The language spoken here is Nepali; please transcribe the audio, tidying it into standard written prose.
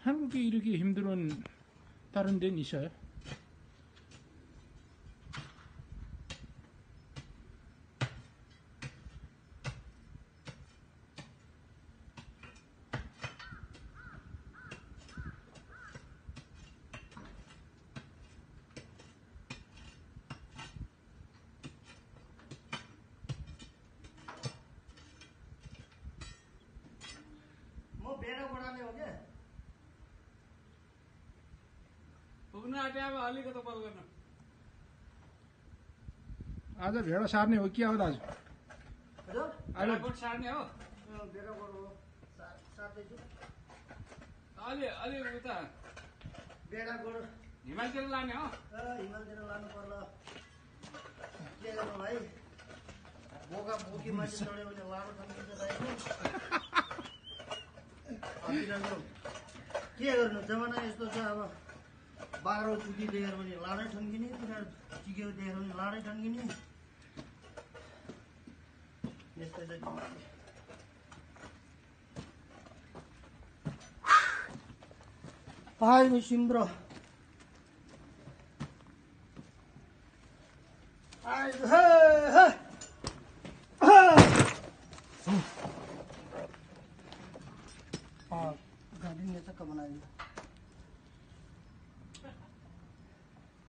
한국에 이렇게 힘들은 다른 데는 있어요? आज भेडा सार्ने हो कि अब दाजु भेडागोठ सार्ने हो अलि उता भेडागोठ हिमालतिर लाने हो हिमालतिर लानु पर्ला के गर्नु भाइ बोका बोकी मान्छे चढ्यो भने लाडो ठन्किन्छ के गर्नु जमाना यस्तो छ अब बाह्रो चुकी देखेर पनि लाडै ठन्किने तिनीहरू चिक्यो देखेर पनि लाडै ठन्किने यस्तै छ Ai, mi simbro. Ai, गाड़ी ने तक बनाई